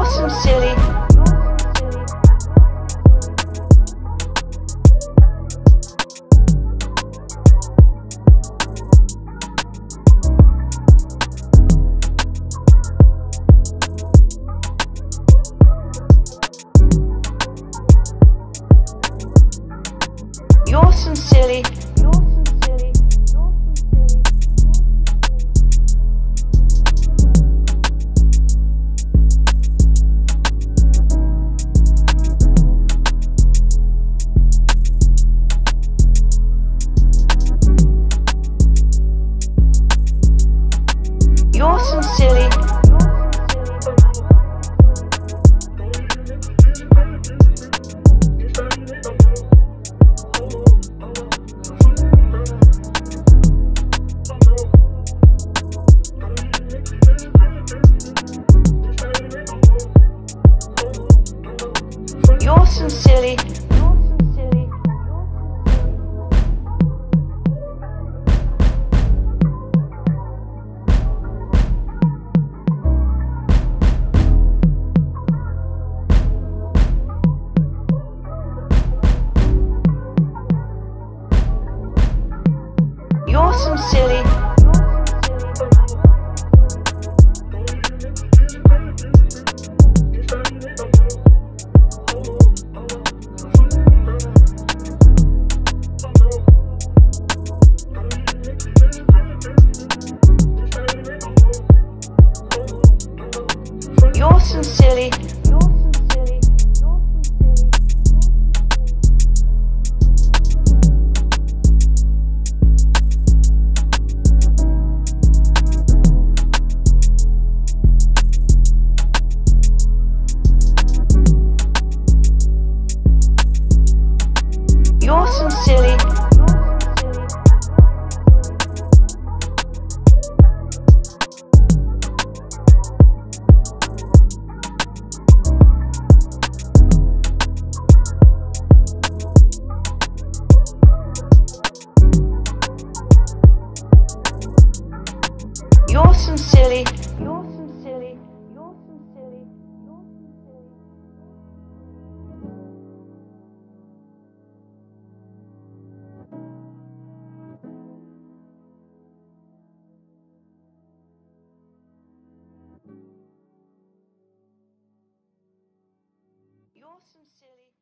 You're some silly. You're some silly. You're some silly. You're some silly. You're some silly. You're some silly. You're some silly. You're some silly. You're some silly. You're some silly. You're some silly. You're some silly.